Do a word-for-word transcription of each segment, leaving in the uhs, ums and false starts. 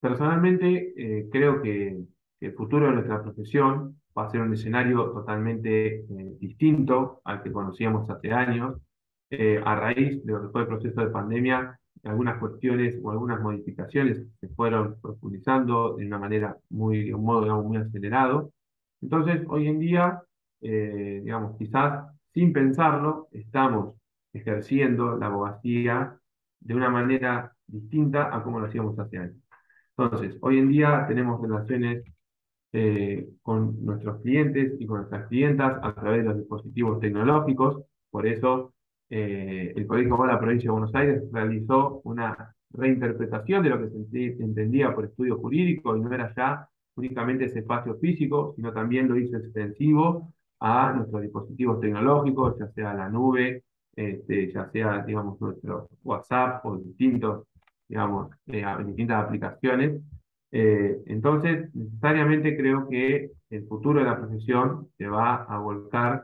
Personalmente, eh, creo que, que el futuro de nuestra profesión va a ser un escenario totalmente eh, distinto al que conocíamos hace años. Eh, a raíz de lo que fue el proceso de pandemia, algunas cuestiones o algunas modificaciones se fueron profundizando de una manera muy, de un modo, digamos, muy acelerado. Entonces, hoy en día, eh, digamos, quizás sin pensarlo, estamos ejerciendo la abogacía de una manera distinta a como lo hacíamos hace años. Entonces, hoy en día tenemos relaciones eh, con nuestros clientes y con nuestras clientas a través de los dispositivos tecnológicos. Por eso, eh, el Colegio de la Provincia de Buenos Aires realizó una reinterpretación de lo que se enti- entendía por estudio jurídico y no era ya únicamente ese espacio físico, sino también lo hizo extensivo a nuestros dispositivos tecnológicos, ya sea la nube, este, ya sea, digamos, nuestro WhatsApp o distintos, digamos, eh, distintas aplicaciones. Eh, entonces, necesariamente creo que el futuro de la profesión se va a volcar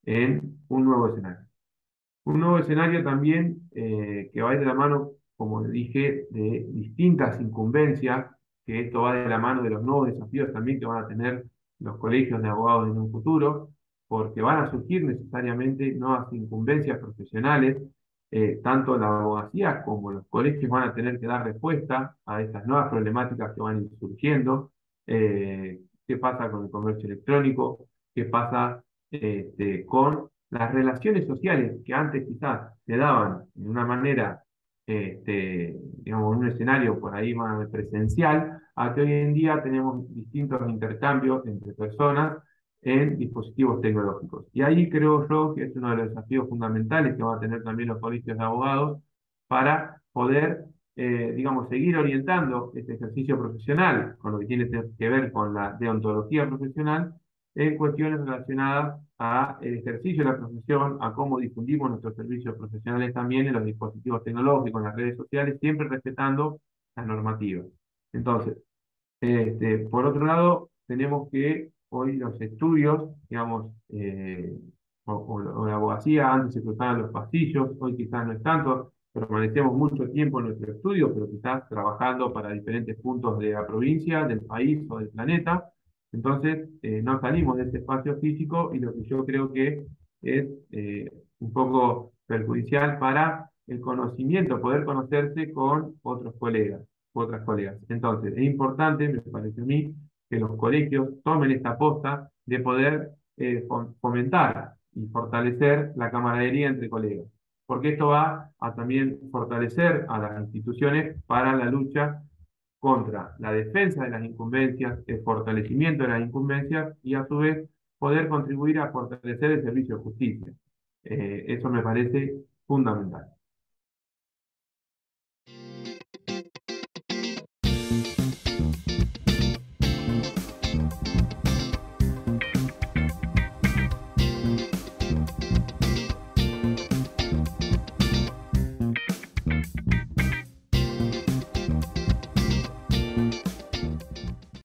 en un nuevo escenario. Un nuevo escenario también eh, que va a ir de la mano, como dije, de distintas incumbencias, que esto va de la mano de los nuevos desafíos también que van a tener los colegios de abogados en un futuro, porque van a surgir necesariamente nuevas incumbencias profesionales, eh, tanto la abogacía como los colegios van a tener que dar respuesta a estas nuevas problemáticas que van a ir surgiendo. Eh, ¿qué pasa con el comercio electrónico? ¿Qué pasa este, con las relaciones sociales que antes quizás se daban de una manera, este, digamos, en un escenario por ahí más presencial, a que hoy en día tenemos distintos intercambios entre personas en dispositivos tecnológicos? Y ahí creo yo que es uno de los desafíos fundamentales que van a tener también los colegios de abogados para poder, eh, digamos, seguir orientando este ejercicio profesional con lo que tiene que ver con la deontología profesional en cuestiones relacionadas a el ejercicio de la profesión, a cómo difundimos nuestros servicios profesionales también en los dispositivos tecnológicos, en las redes sociales, siempre respetando las normativas. Entonces, este, por otro lado, tenemos que hoy los estudios, digamos, eh, o, o- o la abogacía, antes se cruzaban los pasillos, hoy quizás no es tanto, permanecemos mucho tiempo en nuestro estudio, pero quizás trabajando para diferentes puntos de la provincia, del país o del planeta. Entonces, eh, no salimos de ese espacio físico y lo que yo creo que es eh, un poco perjudicial para el conocimiento, poder conocerse con otros colegas otras colegas. Entonces, es importante, me parece a mí, que los colegios tomen esta posta de poder eh, fom- fomentar y fortalecer la camaradería entre colegas, porque esto va a también fortalecer a las instituciones para la lucha contra la defensa de las incumbencias, el fortalecimiento de las incumbencias y a su vez poder contribuir a fortalecer el servicio de justicia. Eh, eso me parece fundamental.